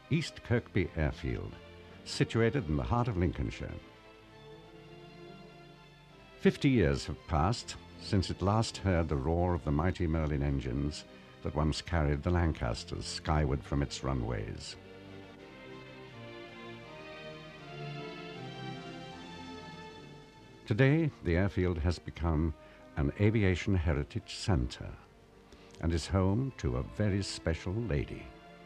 East Kirkby Airfield, situated in the heart of Lincolnshire. 50 years have passed since it last heard the roar of the mighty Merlin engines that once carried the Lancasters skyward from its runways. Today, the airfield has become an aviation heritage centre and is home to a very special lady.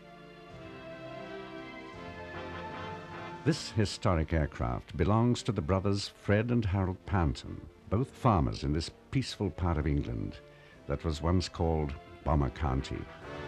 This historic aircraft belongs to the brothers Fred and Harold Panton, both farmers in this peaceful part of England that was once called Bomber County.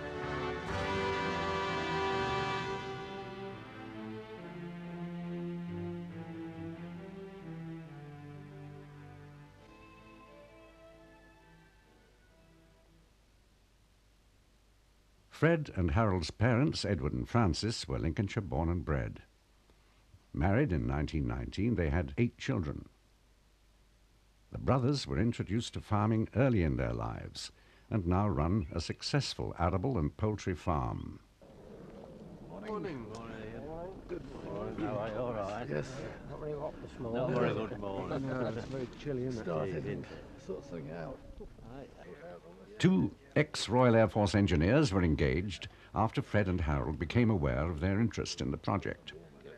Fred and Harold's parents, Edward and Francis, were Lincolnshire born and bred. Married in 1919, they had 8 children. The brothers were introduced to farming early in their lives and now run a successful arable and poultry farm. Morning. Good morning. How are you? All right? Yes. Not very hot this morning. Not very good morning. No, it's very chilly, isn't it? Started sort something out. Right. 2 ex-Royal Air Force engineers were engaged after Fred and Harold became aware of their interest in the project.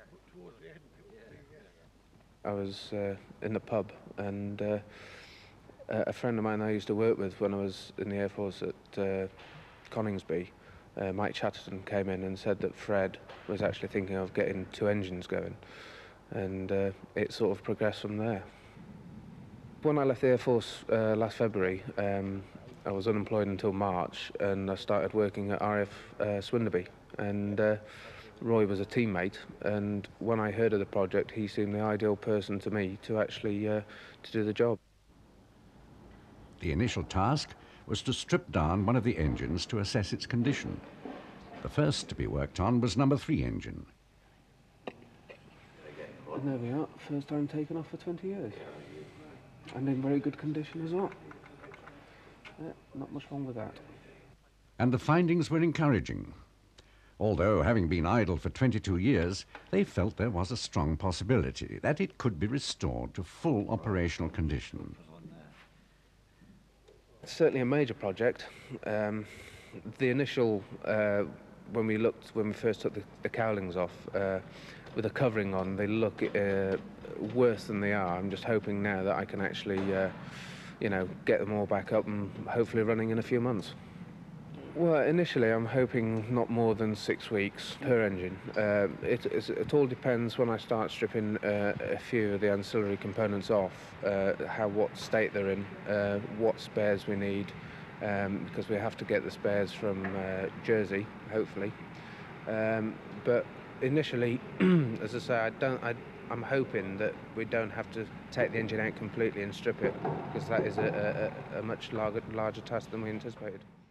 I was in the pub, and a friend of mine I used to work with when I was in the Air Force at Coningsby, Mike Chatterton, came in and said that Fred was actually thinking of getting 2 engines going, and it sort of progressed from there. When I left the Air Force last February, I was unemployed until March, and I started working at RAF Swinderby, and Roy was a teammate, and when I heard of the project, he seemed the ideal person to me to actually to do the job. The initial task was to strip down one of the engines to assess its condition. The first to be worked on was number 3 engine. And there we are, first time taken off for 20 years. And in very good condition as well. Yeah, not much wrong with that. And the findings were encouraging. Although, having been idle for 22 years, they felt there was a strong possibility that it could be restored to full operational condition. It's certainly a major project. The initial, when we first took the cowlings off, with the covering on, they look worse than they are. I'm just hoping now that I can actually, get them all back up and hopefully running in a few months. Well, initially I'm hoping not more than 6 weeks per engine. It all depends when I start stripping a few of the ancillary components off, what state they're in, what spares we need, because we have to get the spares from Jersey, hopefully. But initially, as I say, I'm hoping that we don't have to take the engine out completely and strip it, because that is a much larger task than we anticipated.